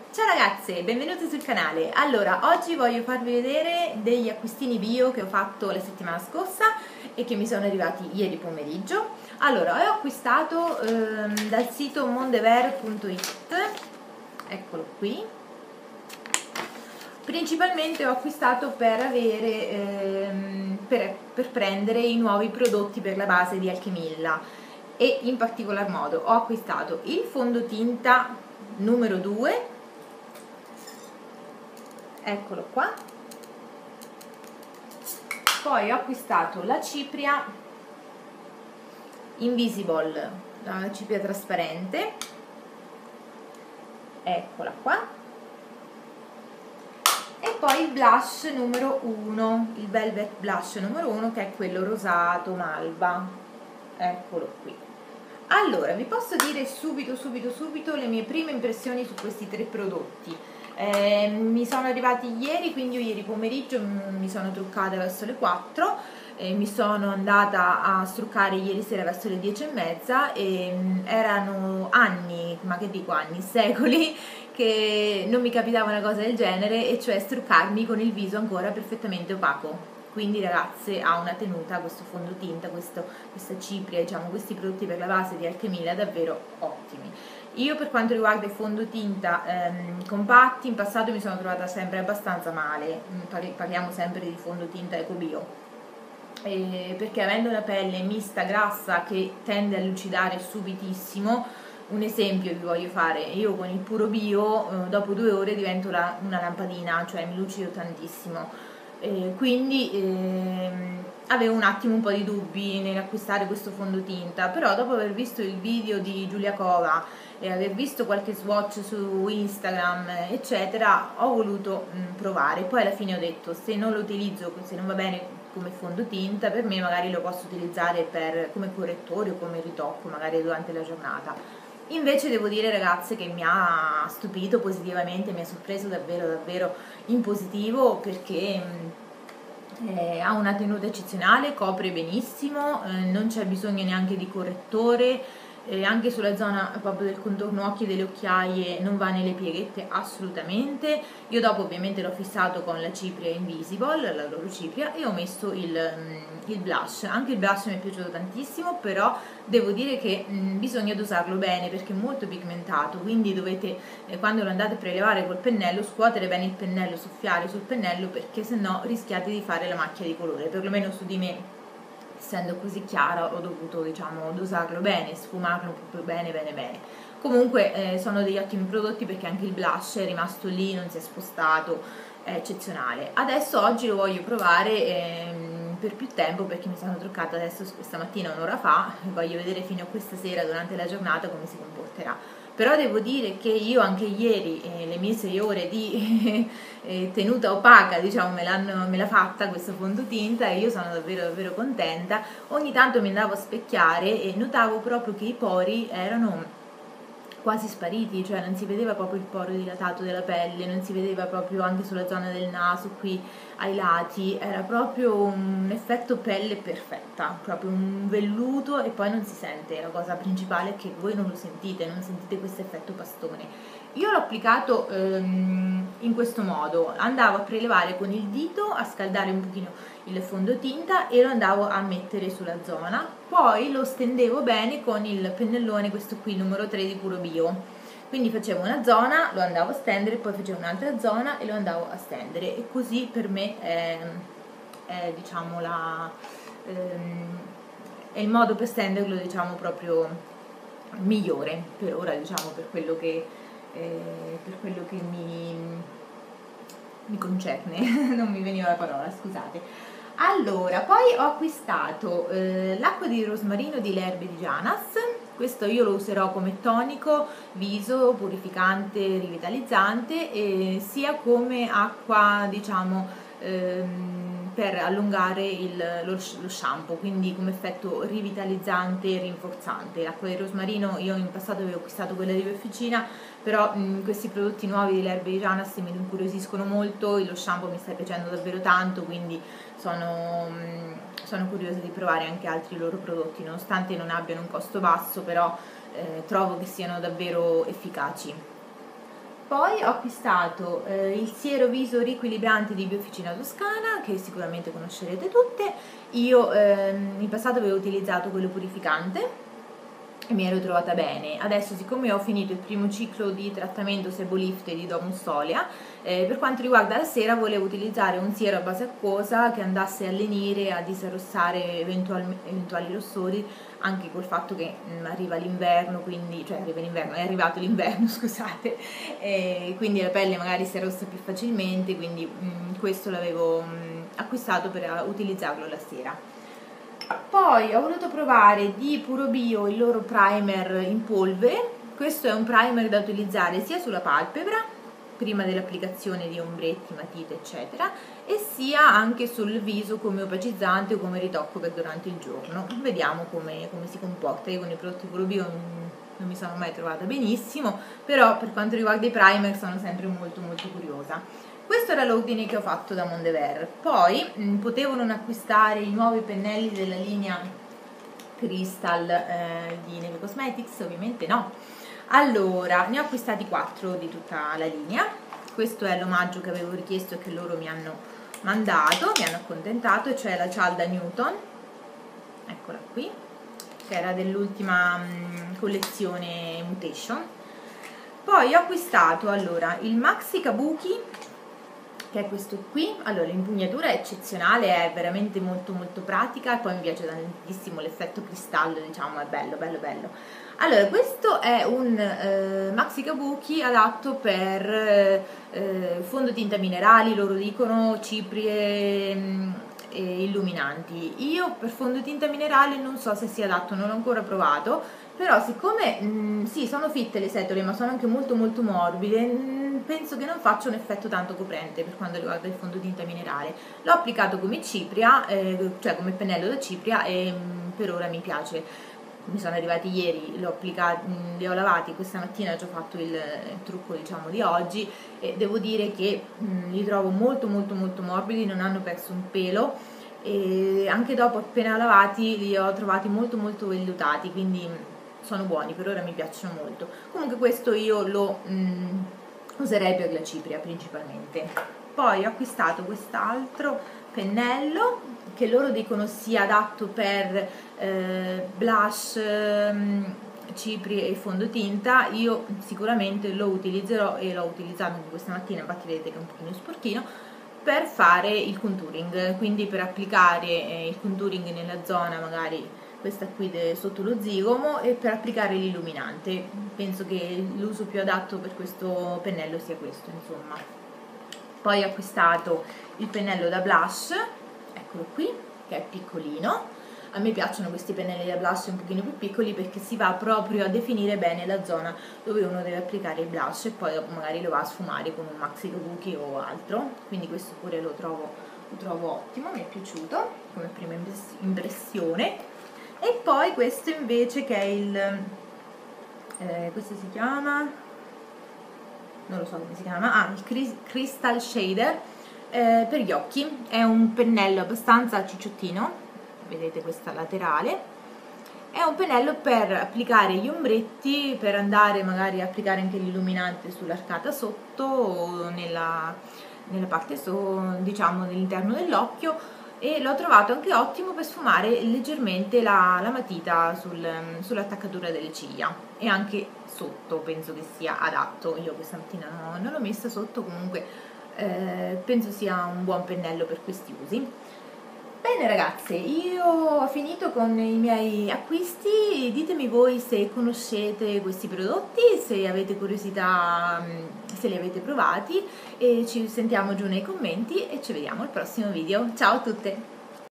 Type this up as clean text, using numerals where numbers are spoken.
Ciao ragazze, benvenute sul canale. Allora, oggi voglio farvi vedere degli acquistini bio che ho fatto la settimana scorsa e che mi sono arrivati ieri pomeriggio. Allora, ho acquistato dal sito mondever.it, eccolo qui. Principalmente ho acquistato per avere, per prendere i nuovi prodotti per la base di Alchemilla, e in particolar modo ho acquistato il fondotinta numero 2, eccolo qua. Poi ho acquistato la cipria Invisible, la cipria trasparente, eccola qua. E poi il blush numero 1, il Velvet Blush numero 1, che è quello rosato malva, eccolo qui. Allora, vi posso dire subito le mie prime impressioni su questi tre prodotti. Mi sono arrivati ieri, quindi io ieri pomeriggio mi sono truccata verso le 4, mi sono andata a struccare ieri sera verso le 10:30 e erano anni, ma che dico anni, secoli, che non mi capitava una cosa del genere, e cioè struccarmi con il viso ancora perfettamente opaco. Quindi ragazze, ha una tenuta questo fondotinta, questa cipria, diciamo, questi prodotti per la base di Alchemilla davvero ottimi. Io, per quanto riguarda i fondotinta compatti, in passato mi sono trovata sempre abbastanza male, parliamo sempre di fondotinta ecobio, perché avendo una pelle mista grassa che tende a lucidare subitissimo. Un esempio vi voglio fare: io con il puro bio dopo 2 ore divento una lampadina, cioè mi lucido tantissimo. Quindi avevo un attimo un po' di dubbi nell'acquistare questo fondotinta, però dopo aver visto il video di Giulia Cova e aver visto qualche swatch su Instagram eccetera, ho voluto provare. Poi alla fine ho detto, se non lo utilizzo, se non va bene come fondotinta, per me magari lo posso utilizzare come correttore o come ritocco magari durante la giornata. Invece devo dire, ragazze, che mi ha stupito positivamente, mi ha sorpreso davvero in positivo, perché ha una tenuta eccezionale, copre benissimo, non c'è bisogno neanche di correttore, anche sulla zona proprio del contorno occhi e delle occhiaie non va nelle pieghette assolutamente. Io dopo ovviamente l'ho fissato con la cipria Invisible, la loro cipria, e ho messo il blush. Anche il blush mi è piaciuto tantissimo, però devo dire che bisogna dosarlo bene perché è molto pigmentato, quindi dovete, quando lo andate a prelevare col pennello, scuotere bene il pennello, soffiare sul pennello, perché sennò rischiate di fare la macchia di colore. Perlomeno su di me, essendo così chiara, ho dovuto, diciamo, dosarlo bene, sfumarlo proprio bene. Comunque sono degli ottimi prodotti, perché anche il blush è rimasto lì, non si è spostato, è eccezionale. Adesso oggi lo voglio provare per più tempo, perché mi sono truccata adesso stamattina, un'ora fa, e voglio vedere fino a questa sera durante la giornata come si comporterà. Però devo dire che io anche ieri le mie 6 ore di tenuta opaca, diciamo, me l'ha fatta questo fondotinta, e io sono davvero contenta. Ogni tanto mi andavo a specchiare e notavo proprio che i pori erano quasi spariti, cioè non si vedeva proprio il poro dilatato della pelle, non si vedeva proprio anche sulla zona del naso, qui ai lati, era proprio un effetto pelle perfetta, proprio un velluto, e poi non si sente. La cosa principale è che voi non lo sentite, non sentite questo effetto pastone. Io l'ho applicato in questo modo: andavo a prelevare con il dito, a scaldare un pochino il fondotinta e lo andavo a mettere sulla zona, poi lo stendevo bene con il pennellone, questo qui numero 3 di puro bio. Quindi facevo una zona, lo andavo a stendere, poi facevo un'altra zona e lo andavo a stendere, e così per me è diciamo è il modo per stenderlo, diciamo, proprio migliore per ora, diciamo, per quello che mi concerne. Non mi veniva la parola, scusate. Allora, poi ho acquistato l'acqua di rosmarino di L'Herbe di Janas. Questo io lo userò come tonico viso, purificante, rivitalizzante, sia come acqua, diciamo, per allungare lo shampoo, quindi come effetto rivitalizzante e rinforzante. L'acqua di rosmarino, io in passato avevo acquistato quella di Officina, però questi prodotti nuovi di L'Herbe di Janas mi incuriosiscono molto, lo shampoo mi sta piacendo davvero tanto, quindi sono curiosa di provare anche altri loro prodotti, nonostante non abbiano un costo basso, però trovo che siano davvero efficaci. Poi ho acquistato il siero viso riequilibrante di Biofficina Toscana, che sicuramente conoscerete tutte. Io in passato avevo utilizzato quello purificante e mi ero trovata bene. Adesso, siccome ho finito il primo ciclo di trattamento Sebolift e di Domus Folia, per quanto riguarda la sera volevo utilizzare un siero a base acquosa che andasse a lenire, a disarrossare eventuali rossori, anche col fatto che arriva l'inverno, quindi, cioè arriva l'inverno, è arrivato l'inverno, scusate, quindi la pelle magari si arrossa più facilmente, quindi questo l'avevo acquistato per utilizzarlo la sera. Poi ho voluto provare di Puro Bio il loro primer in polvere. Questo è un primer da utilizzare sia sulla palpebra, prima dell'applicazione di ombretti, matite eccetera, e sia anche sul viso come opacizzante o come ritocco per durante il giorno. Vediamo come si comporta. Io con i prodotti Puro Bio non mi sono mai trovata benissimo, però per quanto riguarda i primer sono sempre molto curiosa. Questo era l'ordine che ho fatto da Mondever. Poi potevo non acquistare i nuovi pennelli della linea Crystal di Neve Cosmetics? Ovviamente no. Allora, ne ho acquistati 4 di tutta la linea. Questo è l'omaggio che avevo richiesto e che loro mi hanno mandato, mi hanno accontentato, e cioè la cialda Newton, eccola qui, che era dell'ultima collezione Mutation. Poi ho acquistato allora il Maxi Kabuki, che è questo qui. Allora, l'impugnatura è eccezionale, è veramente molto pratica, e poi mi piace tantissimo l'effetto cristallo, diciamo, è bello. Allora, questo è un Maxi Kabuki adatto per fondotinta minerali, loro dicono ciprie e illuminanti. Io per fondotinta minerale non so se sia adatto, non l'ho ancora provato, però siccome sì, sono fitte le setole, ma sono anche molto morbide, penso che non faccia un effetto tanto coprente per quanto riguarda il fondotinta minerale. L'ho applicato come cipria, cioè come pennello da cipria, e per ora mi piace. Mi sono arrivati ieri, li ho lavati questa mattina, ho già fatto il trucco, diciamo, di oggi, e devo dire che li trovo molto morbidi, non hanno perso un pelo, e anche dopo appena lavati li ho trovati molto vellutati, quindi sono buoni, per ora mi piacciono molto. Comunque questo io lo userei per la cipria principalmente. Poi ho acquistato quest'altro pennello che loro dicono sia adatto per blush, cipria e fondotinta. Io sicuramente lo utilizzerò, e l'ho utilizzato anche questa mattina, infatti vedete che è un pochino sporchino, per fare il contouring, quindi per applicare il contouring nella zona magari questa qui sotto lo zigomo, e per applicare l'illuminante. Penso che l'uso più adatto per questo pennello sia questo, insomma. Poi ho acquistato il pennello da blush, eccolo qui, che è piccolino. A me piacciono questi pennelli da blush un pochino più piccoli, perché si va proprio a definire bene la zona dove uno deve applicare il blush, e poi dopo magari lo va a sfumare con un Maxi Kabuki o altro. Quindi questo pure lo trovo ottimo, mi è piaciuto come prima impressione. E poi questo invece, che è il questo si chiama, non lo so come si chiama, il Crystal Shader per gli occhi. È un pennello abbastanza cicciottino, vedete questa laterale. È un pennello per applicare gli ombretti, per andare magari a applicare anche l'illuminante sull'arcata sotto o nella parte diciamo nell'interno dell'occhio, e l'ho trovato anche ottimo per sfumare leggermente la matita sull'attaccatura delle ciglia, e anche sotto penso che sia adatto. Io questa mattina non l'ho messa sotto, comunque penso sia un buon pennello per questi usi. Bene ragazze, io ho finito con i miei acquisti. Ditemi voi se conoscete questi prodotti, se avete curiosità, se li avete provati, e ci sentiamo giù nei commenti e ci vediamo al prossimo video. Ciao a tutte!